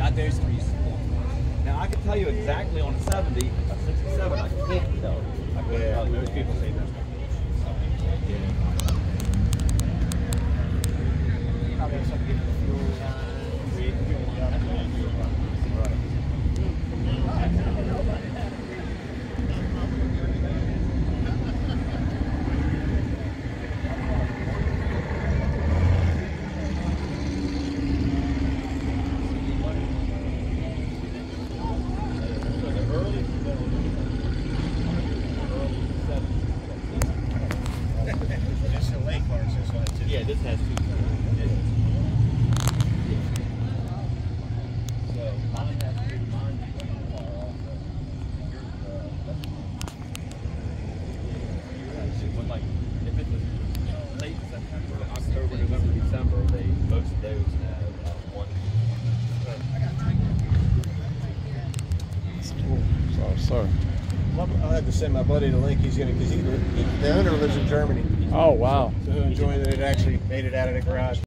Got those three. Now I can tell you exactly on a 70, a 67. I can't tell you. I couldn't tell you. Most people say that's not. Yeah, this has two. So mine has two. Mine is far off. But like, if it's late September, October, November, December, most of those have one. That's cool. Sorry. I'll have to send my buddy the link. He's gonna, because the owner lives in Germany. Oh wow. So he'll enjoy that it actually made it out of the garage.